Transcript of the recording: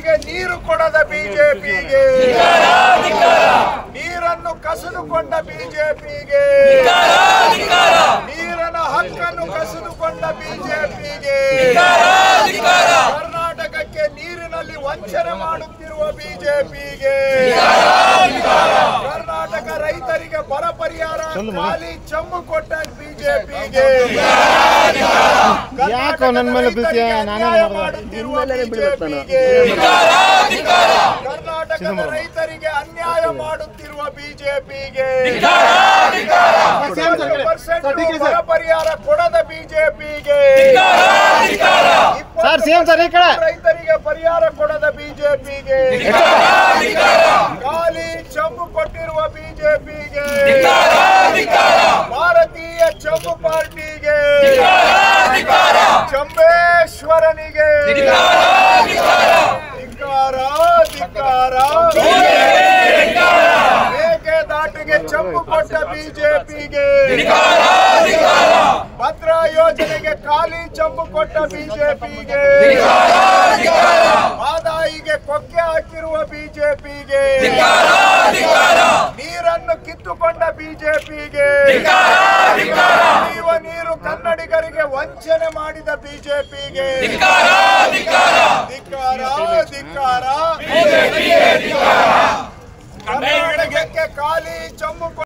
ರೈತರಿಗೆ ನೀರು ಕೊಡದ ಬಿಜೆಪಿಗೆ, ನೀರನ್ನು ಕಸಿದುಕೊಂಡ ಬಿಜೆಪಿಗೆ, ನೀರನ ಹಕ್ಕನ್ನು ಕಸಿದುಕೊಂಡ ಬಿಜೆಪಿಗೆ, ಕರ್ನಾಟಕಕ್ಕೆ ನೀರಿನಲ್ಲಿ ವಂಚನೆ ಮಾಡುತ್ತಿರುವ ಬಿಜೆಪಿಗೆ, ಕರ್ನಾಟಕ ರೈತರಿಗೆ ಬರ ಪರಿಹಾರ ಖಾಲಿ ಚೆಂಬು ಕೊಟ್ಟ ಬಿಜೆಪಿಗೆ, ಕರ್ನಾಟಕದ ರೈತರಿಗೆ ಅನ್ಯಾಯ ಮಾಡುತ್ತಿರುವ ಬಿಜೆಪಿಗೆ, 20% ಬರ ಪರಿಹಾರ ಕೊಡದ ಬಿಜೆಪಿಗೆ, ರೈತರಿಗೆ ಪರಿಹಾರ ಕೊಡದ ಬಿಜೆಪಿಗೆ, ಖಾಲಿ ಚೆಂಬು ಕೊಟ್ಟಿರುವ ಬಿಜೆಪಿಗೆ, ಭಾರತೀಯ ಚೆಂಬು ಪಾರ್ಟಿಗೆ, ಚಂಬೇಶ್ವರನಿಗೆ ಧಿಕ್ಕಾರ ಧಿಕ್ಕಾರ. ಮೇಕೆದಾಟಿಗೆ ಚೆಂಬು ಕೊಟ್ಟ ಬಿಜೆಪಿಗೆ, ಭದ್ರಾ ಯೋಜನೆಗೆ ಖಾಲಿ ಚೆಂಬು ಕೊಟ್ಟ ಬಿಜೆಪಿಗೆ, ಮಾದಾಯಿಗೆ ಕೊಕ್ಕೆ ಹಾಕಿರುವ ಬಿಜೆಪಿಗೆ, ನೀರನ್ನು ಕಿತ್ತುಕೊಂಡ ಬಿಜೆಪಿಗೆ, ಕುಡಿಯುವ ನೀರು ಕನ್ನಡಿಗರಿಗೆ ವಂಚನೆ ಮಾಡಿದ ಬಿಜೆಪಿಗೆ ಧಿಕ್ಕಾರ ಧಿಕ್ಕಾರ. ಕರ್ನಾಟಕಕ್ಕೆ ಖಾಲಿ ಚೆಂಬು